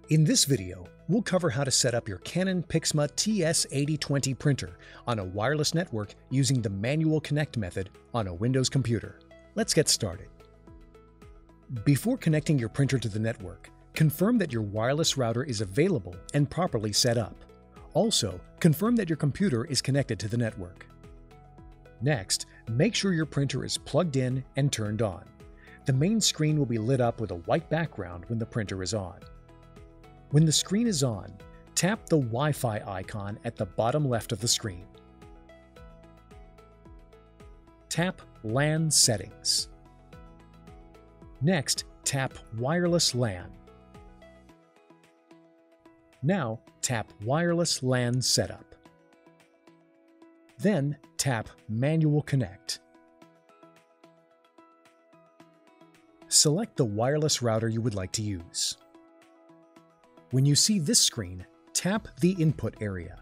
In this video, we'll cover how to set up your Canon PIXMA TS8020 printer on a wireless network using the manual connect method on a Windows computer. Let's get started. Before connecting your printer to the network, confirm that your wireless router is available and properly set up. Also, confirm that your computer is connected to the network. Next, make sure your printer is plugged in and turned on. The main screen will be lit up with a white background when the printer is on. When the screen is on, tap the Wi-Fi icon at the bottom left of the screen. Tap LAN Settings. Next, tap Wireless LAN. Now, tap Wireless LAN Setup. Then, tap Manual Connect. Select the wireless router you would like to use. When you see this screen, tap the input area.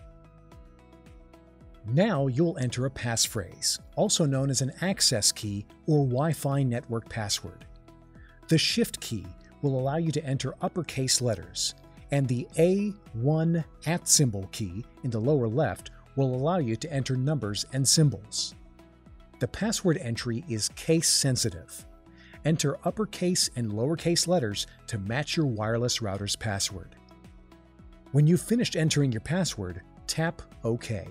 Now you'll enter a passphrase, also known as an access key or Wi-Fi network password. The Shift key will allow you to enter uppercase letters, and the A1 @ key in the lower left will allow you to enter numbers and symbols. The password entry is case sensitive. Enter uppercase and lowercase letters to match your wireless router's password. When you've finished entering your password, tap OK.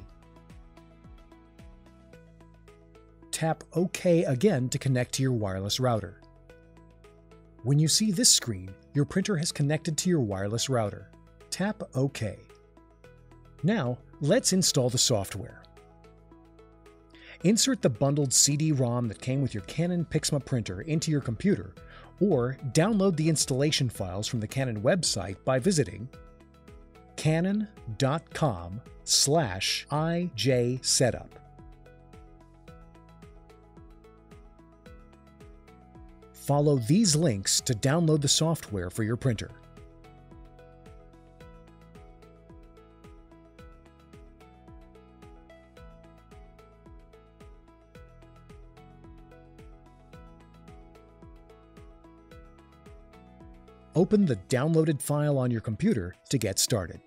Tap OK again to connect to your wireless router. When you see this screen, your printer has connected to your wireless router. Tap OK. Now, let's install the software. Insert the bundled CD-ROM that came with your Canon PIXMA printer into your computer, or download the installation files from the Canon website by visiting canon.com/ijsetup. Follow these links to download the software for your printer. Open the downloaded file on your computer to get started.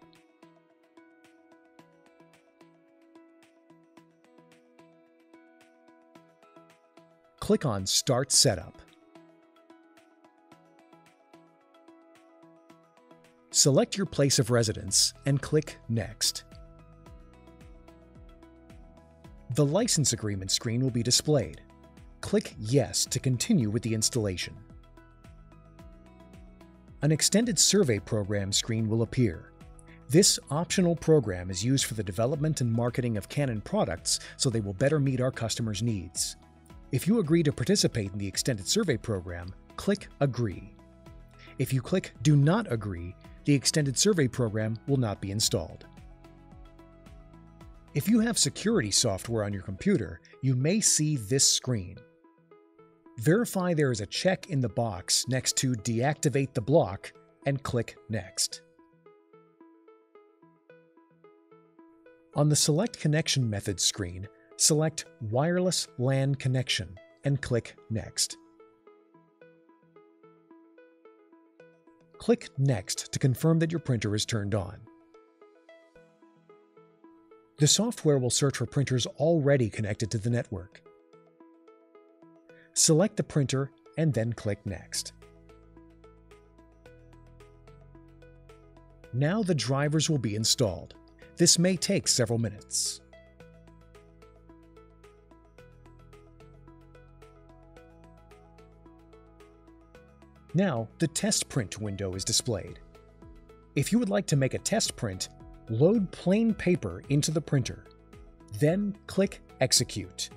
Click on Start Setup. Select your place of residence and click Next. The license agreement screen will be displayed. Click Yes to continue with the installation. An extended survey program screen will appear. This optional program is used for the development and marketing of Canon products so they will better meet our customers' needs. If you agree to participate in the extended survey program, click Agree. If you click Do Not Agree, the extended survey program will not be installed. If you have security software on your computer, you may see this screen. Verify there is a check in the box next to Deactivate the block and click Next. On the Select Connection Method screen, select Wireless LAN Connection and click Next. Click Next to confirm that your printer is turned on. The software will search for printers already connected to the network. Select the printer and then click Next. Now the drivers will be installed. This may take several minutes. Now the test print window is displayed. If you would like to make a test print, load plain paper into the printer. Then click Execute.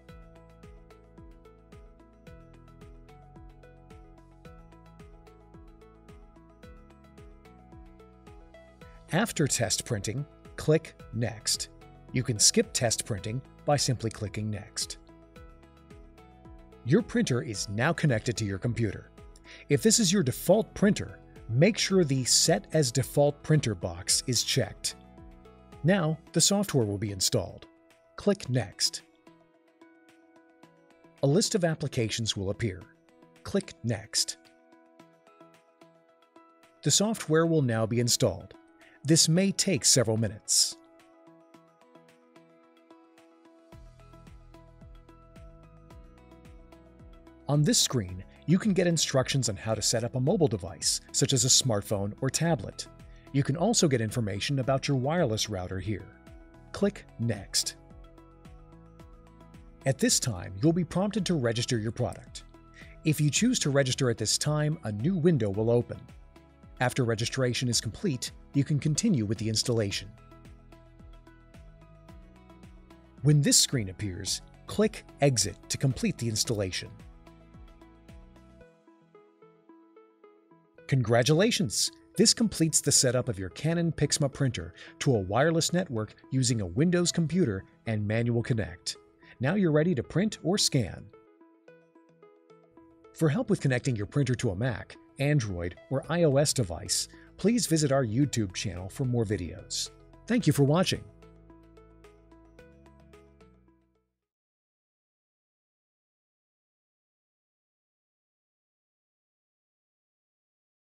After test printing, click Next. You can skip test printing by simply clicking Next. Your printer is now connected to your computer. If this is your default printer, make sure the Set as Default Printer box is checked. Now, the software will be installed. Click Next. A list of applications will appear. Click Next. The software will now be installed. This may take several minutes. On this screen, you can get instructions on how to set up a mobile device, such as a smartphone or tablet. You can also get information about your wireless router here. Click Next. At this time, you'll be prompted to register your product. If you choose to register at this time, a new window will open. After registration is complete, you can continue with the installation. When this screen appears, click Exit to complete the installation. Congratulations! This completes the setup of your Canon PIXMA printer to a wireless network using a Windows computer and manual connect. Now you're ready to print or scan. For help with connecting your printer to a Mac, Android, or iOS device, please visit our YouTube channel for more videos. Thank you for watching.